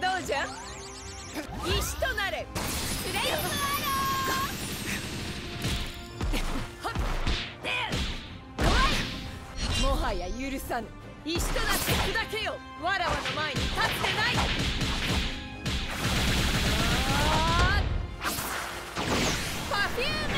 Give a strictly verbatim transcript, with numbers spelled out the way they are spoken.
どうじゃ。石となれ。フレイムアロー。もはや許さぬ。石となって砕けよ。わらわの前に立ってない。パフューム